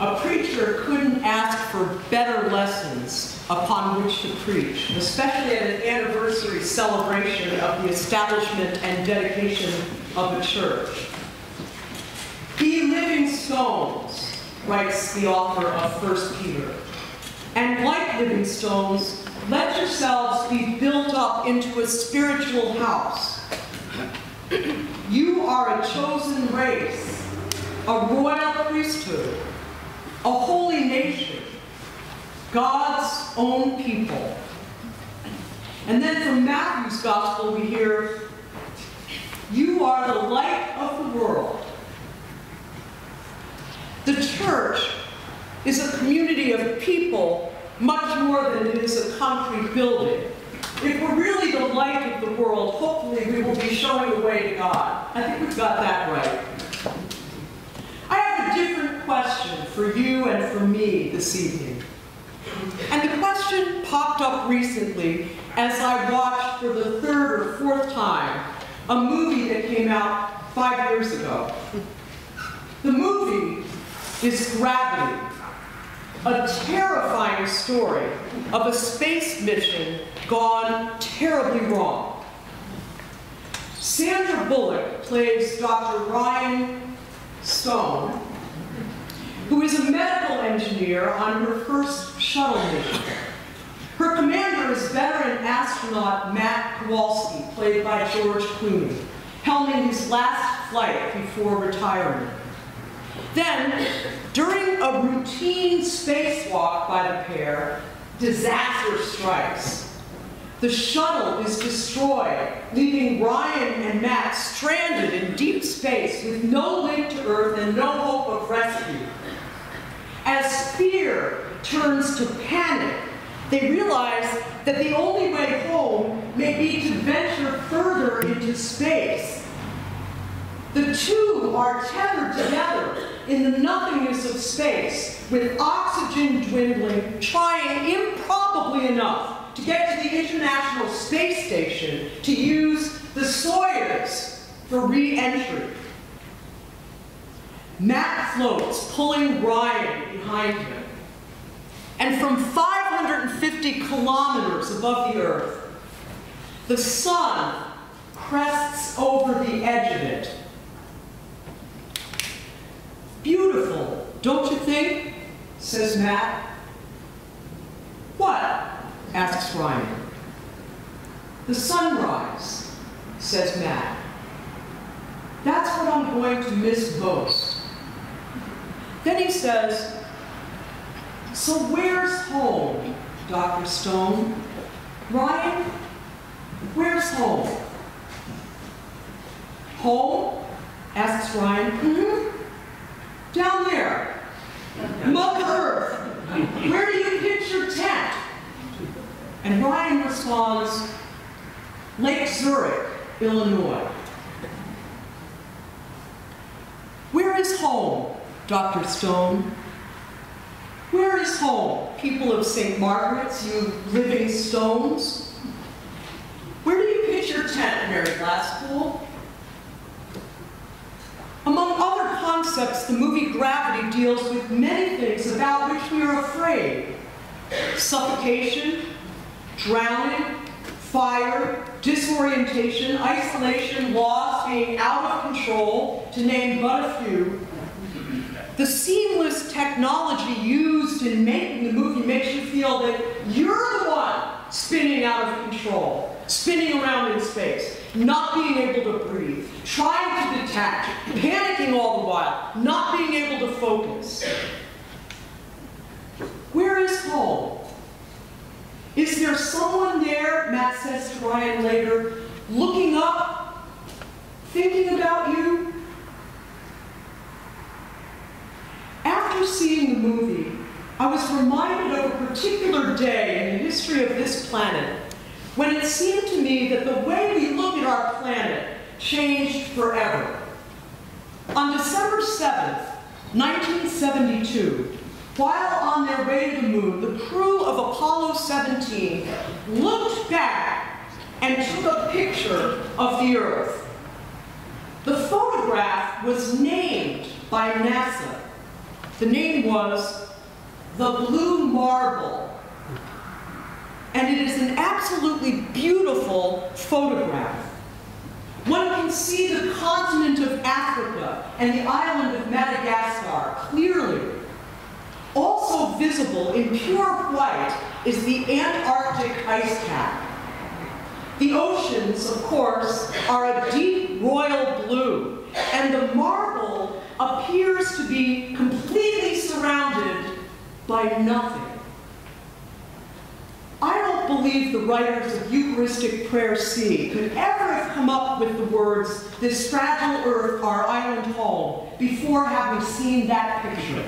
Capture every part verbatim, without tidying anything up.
a preacher couldn't ask for better lessons upon which to preach, especially at an anniversary celebration of the establishment and dedication of a church. Be living stones, writes the author of First Peter, and like living stones, let yourselves be built up into a spiritual house. You are a chosen race, a royal priesthood, a holy nation, God's own people. And then from Matthew's gospel we hear, you are the light of the world. The church is a community of people much more than it is a concrete building. If we're really the light of the world, hopefully we will be showing the way to God. I think we've got that right. I have a different question for you and for me this evening. And the question popped up recently as I watched for the third or fourth time a movie that came out five years ago. The movie is Gravity, a terrifying story of a space mission gone terribly wrong. Sandra Bullock plays Doctor Ryan Stone, who is a medical engineer on her first shuttle mission. Her commander is veteran astronaut Matt Kowalski, played by George Clooney, helming his last flight before retirement. Then, during a routine spacewalk by the pair, disaster strikes. The shuttle is destroyed, leaving Ryan and Matt stranded in deep space with no link to Earth and no hope of rescue. As fear turns to panic, they realize that the only way home may be to venture further into space. The two are tethered together in the nothingness of space, with oxygen dwindling, trying improbably enough to get to the International Space Station to use the Soyuz for re-entry. Matt floats, pulling Ryan behind him. And from five hundred fifty kilometers above the Earth, the sun crests over the edge of it. Beautiful, don't you think? Says Matt. What? Asks Ryan. The sunrise, says Matt. That's what I'm going to miss most. Then he says, so where's home, Doctor Stone? Ryan, where's home? Home? Asks Ryan. Mm-hmm. Down there. Mother Earth. Where do you pitch your tent? And Ryan responds, Lake Zurich, Illinois. Where is home, Doctor Stone? Where is home, people of Saint Margaret's, you living stones? Where do you pitch your tent, Mary Glasspool? Among other concepts, the movie Gravity deals with many things about which we are afraid. Suffocation, drowning, fire, disorientation, isolation, loss, being out of control, to name but a few. The seamless technology used in making the movie makes you feel that you're the one spinning out of control, spinning around in space, not being able to breathe, trying to detach, panicking all the while, not being able to focus. Where is home? Is there someone there, Matt says to Ryan later, looking up, thinking about you? After seeing the movie, I was reminded of a particular day in the history of this planet when it seemed to me that the way we look at our planet changed forever. On December seventh, nineteen seventy-two, while on their way to the moon, the crew of Apollo seventeen looked back and took a picture of the Earth. The photograph was named by NASA The name was The Blue Marble. And it is an absolutely beautiful photograph. One can see the continent of Africa and the island of Madagascar clearly. Also visible in pure white is the Antarctic ice cap. The oceans, of course, are a deep royal blue, and the marble appears to be completely surrounded by nothing. I don't believe the writers of Eucharistic Prayer C could ever have come up with the words, "This fragile earth, our island home," before having seen that picture.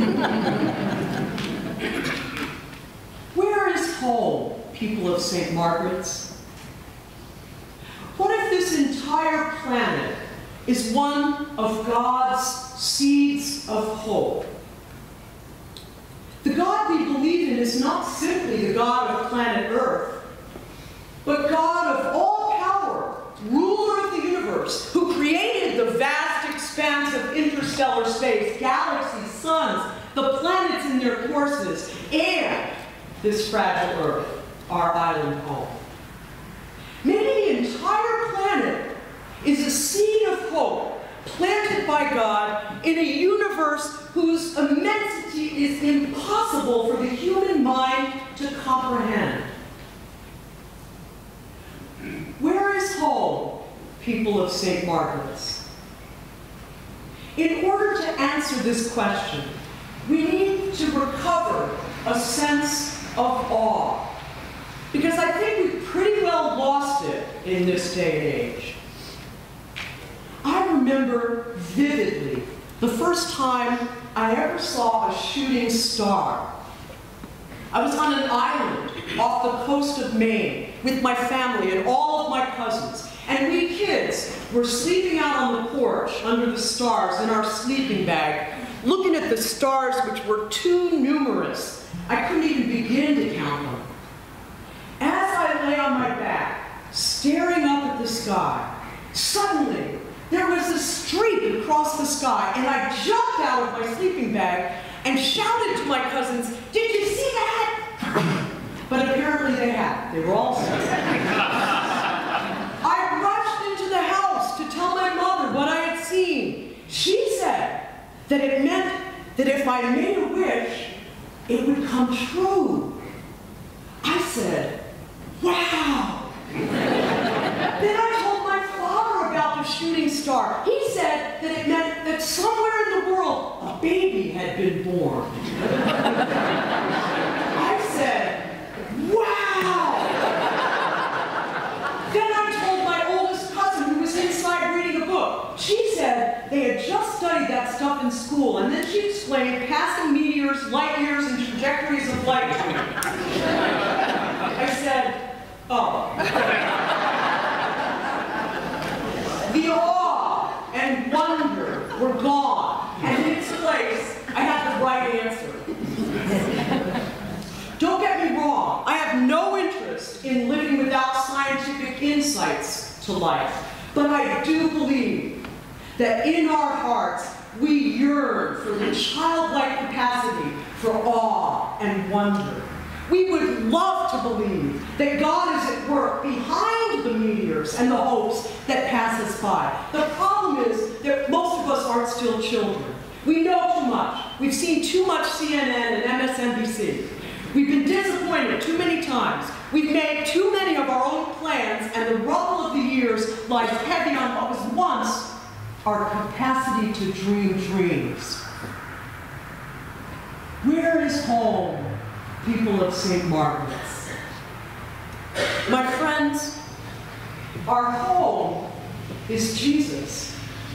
Where is home, people of Saint Margaret's? What if this entire planet is one of God's seeds of hope? The God we believe in is not simply the God of planet Earth, but God of all power, ruler of the universe, who created the vast expanse of interstellar space, galaxies, suns, the planets in their courses, and this fragile Earth, our island home. Maybe the entire planet is a seed of hope planted by God in a universe whose immensity is impossible for the human mind to comprehend. Where is home, people of Saint Margaret's? In order to answer this question, we need to recover a sense of awe, because I think we've pretty well lost it in this day and age. I remember vividly the first time I ever saw a shooting star. I was on an island off the coast of Maine with my family and all of my cousins, and we kids were sleeping out on the porch under the stars in our sleeping bag, looking at the stars, which were too numerous. I couldn't even begin to count them. As I lay on my back, staring up at the sky, suddenly there was a streak across the sky, and I jumped out of my sleeping bag and shouted to my cousins, "Did you see that?" But apparently they had. They were all asleep. I rushed into the house to tell my mother what I had seen. She said that it meant that if I made a wish, it would come true. I said, "Wow." Then I told my father about the shooting star. He said that it meant that somewhere in the world a baby had been born. I said, "Wow." Then I told my oldest cousin, who was inside reading a book. She said they had just studied that stuff in school, and then she explained passing meteors, light years, and trajectories of light to me. I said, "Oh." The awe and wonder were gone, and in its place, I had the right answer. Don't get me wrong, I have no interest in living without scientific insights to life, but I do believe that in our hearts, we yearn for the childlike capacity for awe and wonder. We would love to believe that God is at work behind the meteors and the hopes that pass us by. The problem is that most of us aren't still children. We know too much. We've seen too much C N N and M S N B C. We've been disappointed too many times. We've made too many of our own plans, and the rubble of the years lies heavy on what was once our capacity to dream dreams. Where is home, people of Saint Margaret's? My friends, our home is Jesus.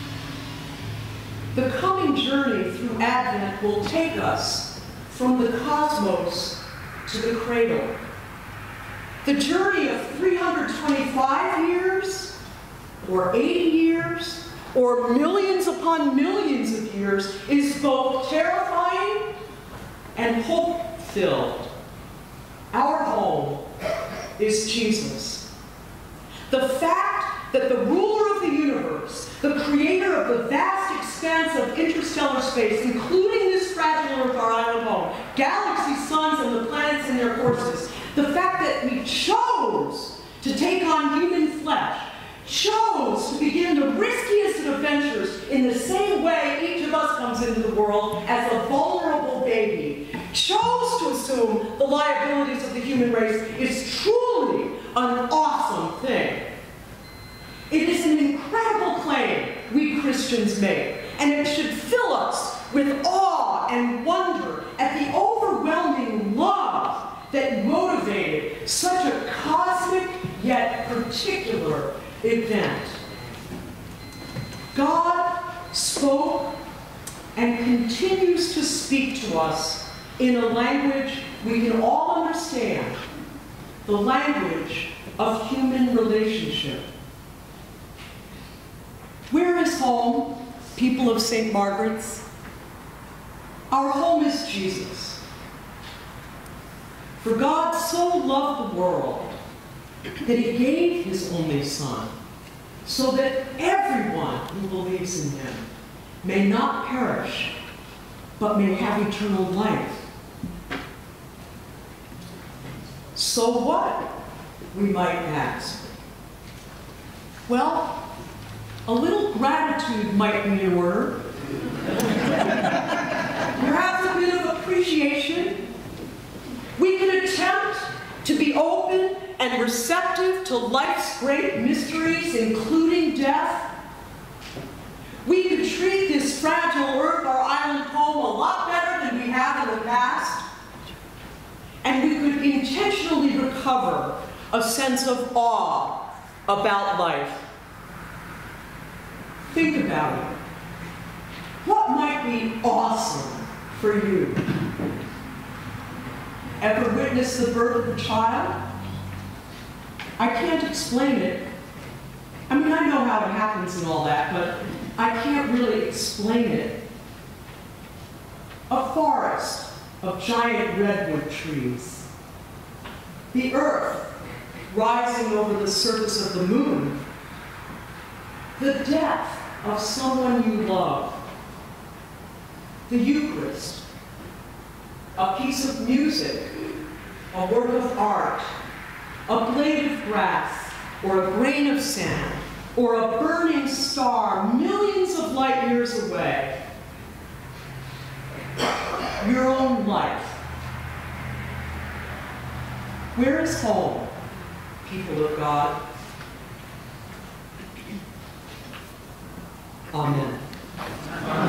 The coming journey through Advent will take us from the cosmos to the cradle. The journey of three hundred twenty-five years, or eighty years, or millions upon millions of years is both terrifying and hope-filled. Our home is Jesus. The fact that the ruler of the universe, the creator of the vast expanse of interstellar space, including this fragile Earth, our island home, galaxy suns and the planets in their courses, the fact that we chose to take on human flesh, chose to begin the riskiest of adventures in the same way each of us comes into the world as a vulnerable baby, chose to assume the liabilities of the human race is truly an awesome thing. It is an incredible claim we Christians make, and it should fill us with awe and wonder at the overwhelming love that motivated such a cosmic yet particular event. God spoke and continues to speak to us in a language we can all understand, the language of human relationship. Where is home, people of Saint Margaret's? Our home is Jesus. For God so loved the world that he gave his only Son, so that everyone who believes in him may not perish, but may have eternal life. So what, we might ask? Well, a little gratitude might be in order. Perhaps a bit of appreciation. We can attempt to be open and receptive to life's great mysteries, including death. We could treat this fragile Earth, our island home, a lot better than we have in the past. And we could intentionally recover a sense of awe about life. Think about it. What might be awesome for you? Ever witness the birth of a child? I can't explain it. I mean, I know how it happens and all that, but I can't really explain it. A forest of giant redwood trees. The earth rising over the surface of the moon. The death of someone you love. The Eucharist. A piece of music. A work of art. A blade of grass, or a grain of sand, or a burning star millions of light years away. Your own life. Where is home, people of God? Amen.